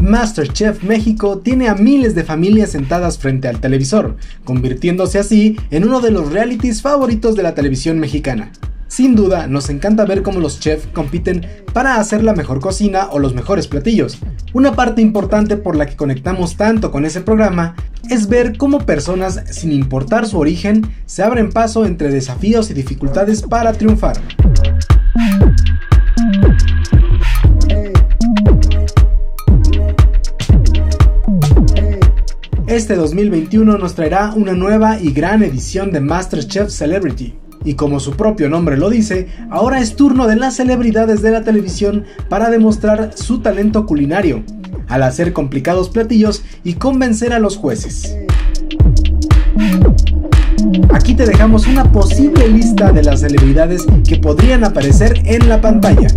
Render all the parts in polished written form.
MasterChef México tiene a miles de familias sentadas frente al televisor, convirtiéndose así en uno de los realities favoritos de la televisión mexicana. Sin duda, nos encanta ver cómo los chefs compiten para hacer la mejor cocina o los mejores platillos. Una parte importante por la que conectamos tanto con ese programa es ver cómo personas, sin importar su origen, se abren paso entre desafíos y dificultades para triunfar. Este 2021 nos traerá una nueva y gran edición de MasterChef Celebrity. Y como su propio nombre lo dice, ahora es turno de las celebridades de la televisión para demostrar su talento culinario, al hacer complicados platillos y convencer a los jueces. Aquí te dejamos una posible lista de las celebridades que podrían aparecer en la pantalla.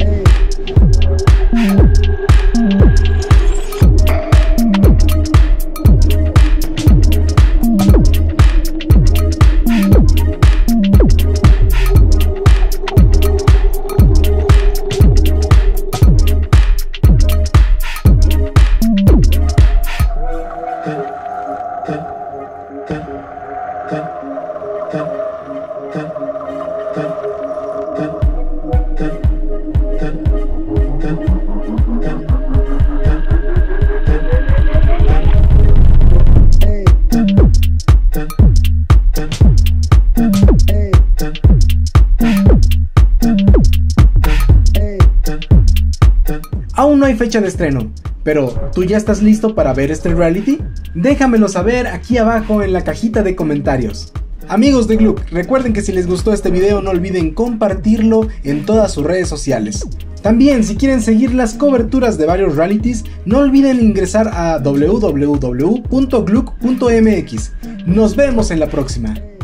Aún no hay fecha de estreno, pero ¿tú ya estás listo para ver este reality? Déjamelo saber aquí abajo en la cajita de comentarios. Amigos de Gluck, recuerden que si les gustó este video no olviden compartirlo en todas sus redes sociales. También, si quieren seguir las coberturas de varios realities, no olviden ingresar a www.gluck.mx. Nos vemos en la próxima.